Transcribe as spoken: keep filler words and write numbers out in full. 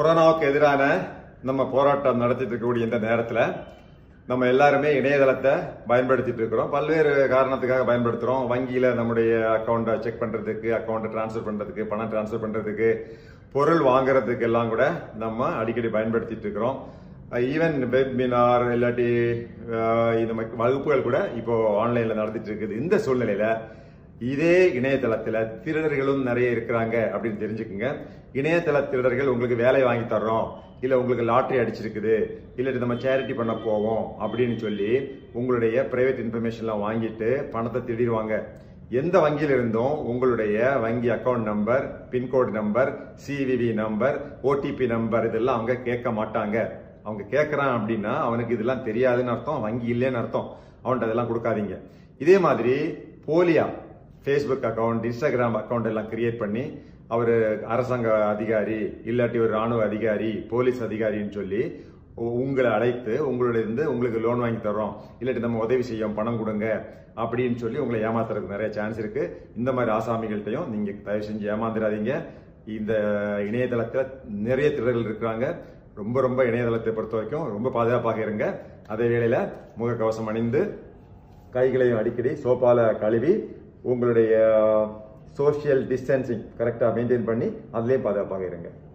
கொரோனாவுக்கு எதிரான நம்ம போராட்டம் நடத்திட்டு இருக்கக்கூடிய இந்த நேரத்தில் நம்ம எல்லாருமே இணையதளத்தை பயன்படுத்திட்டு இருக்கிறோம். பல்வேறு காரணத்துக்காக பயன்படுத்துறோம். வங்கியில நம்முடைய அக்கௌண்ட்டை செக் பண்றதுக்கு, அக்கௌண்ட்டை டிரான்ஸ்ஃபர் பண்றதுக்கு, பணம் டிரான்ஸ்ஃபர் பண்றதுக்கு, பொருள் வாங்குறதுக்கு எல்லாம் கூட நம்ம அடிக்கடி பயன்படுத்திட்டு இருக்கிறோம். ஈவன் வெபினார் இல்லாட்டி இந்த வகுப்புகள் கூட இப்போ ஆன்லைன்ல நடத்திட்டு இருக்குது. இந்த சூழ்நிலையில இதே இணையதளத்துல திருடர்களும் நிறைய இருக்கிறாங்க அப்படின்னு தெரிஞ்சுக்குங்க. இணையதள திருடர்கள் உங்களுக்கு வேலை வாங்கி தர்றோம், இல்ல உங்களுக்கு லாட்டரி அடிச்சிருக்குது, இல்லாட்டி நம்ம சேரிட்டி பண்ண போவோம் அப்படின்னு சொல்லி உங்களுடைய பிரைவேட் இன்ஃபர்மேஷன்லாம் வாங்கிட்டு பணத்தை திருடிடுவாங்க. எந்த வங்கியில இருந்தும் உங்களுடைய வங்கி account number, pin code number, CVV number, OTP number இதெல்லாம் அவங்க கேட்க மாட்டாங்க. அவங்க கேட்கறான் அப்படின்னா அவனுக்கு இதெல்லாம் தெரியாதுன்னு அர்த்தம், வங்கி இல்லைன்னு அர்த்தம். அவன்கிட்ட அதெல்லாம் கொடுக்காதீங்க. இதே மாதிரி போலியா ஃபேஸ்புக் அக்கௌண்ட், இன்ஸ்டாகிராம் அக்கௌண்ட் எல்லாம் கிரியேட் பண்ணி அவர் அரசாங்க அதிகாரி இல்லாட்டி ஒரு ராணுவ அதிகாரி, போலீஸ் அதிகாரின்னு சொல்லி உங்களை அழைத்து உங்களுடைய இருந்து உங்களுக்கு லோன் வாங்கி தர்றோம், இல்லாட்டி நம்ம உதவி செய்யும், பணம் கொடுங்க அப்படின்னு சொல்லி உங்களை ஏமாத்துறதுக்கு நிறைய சான்ஸ் இருக்கு. இந்த மாதிரி ஆசாமிகள்கிட்டையும் நீங்க தயவு செஞ்சு ஏமாந்துடாதீங்க. இந்த இணையதளத்துல நிறைய திருடர்கள் இருக்கிறாங்க. ரொம்ப ரொம்ப இணையதளத்தை பொறுத்த வரைக்கும் ரொம்ப பாதுகாப்பாக இருங்க. அதே வேளையில முகக்கவசம் அணிந்து கைகளையும் அடிக்கடி சோப்பால கழுவி உங்களுடைய சோசியல் டிஸ்டன்சிங் கரெக்டா மெயின்டைன் பண்ணி அதுலயும் பாதுகாப்பாக இருங்க.